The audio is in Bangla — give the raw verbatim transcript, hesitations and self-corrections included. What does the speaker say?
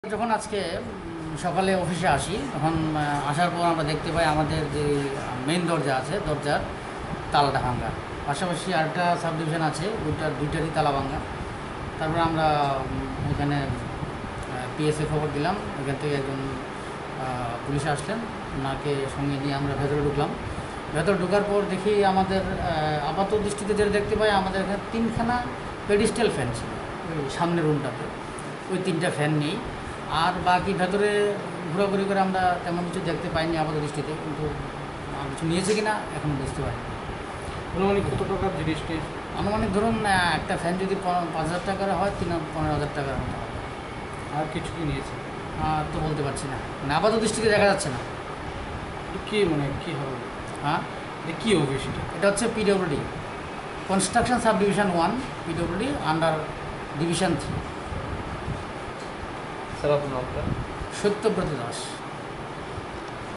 যখন আজকে সকালে অফিসে আসি তখন আসার পর আমরা দেখতে পাই আমাদের যে মেইন দরজা আছে দরজার তালাটা ভাঙা, পাশাপাশি আরেকটা সাব ডিভিশন আছে ওইটার দুইটারই তালা ভাঙা। তারপরে আমরা এখানে পিএসএ খবর দিলাম, এখান থেকে একজন পুলিশ আসলেন, ওনাকে সঙ্গে নিয়ে আমরা ভেতরে ঢুকলাম। ভেতরে ঢোকার পর দেখি আমাদের আপাত দৃষ্টিতে যেটা দেখতে পাই আমাদের এখানে তিনখানা পেডিস্টাল ফ্যান ছিল ওই সামনের রুমটাতে, ওই তিনটা ফ্যান নেই। আর বাকি ভেতরে ঘোরাঘুরি করে আমরা তেমন কিছু দেখতে পাইনি আপাত দৃষ্টিতে, কিন্তু কিছু নিয়েছে কিনা এখন বুঝতে পারি। আনুমানিক কত টাকার জিনিসটি? আনুমানিক ধরুন একটা ফ্যান যদি পাঁচ হাজার টাকার হয় তিন পনেরো হাজার টাকার মতো হবে। আর কিছু কি নিয়েছে? আর তো বলতে পারছি না, মানে আপাত দৃষ্টিতে দেখা যাচ্ছে না। কী মানে কী হবে? হ্যাঁ, কী অফিস এটা? এটা হচ্ছে PWD construction sub division one, PWD under division three. Sir আপনার নামটা? সত্যব্রত দাস।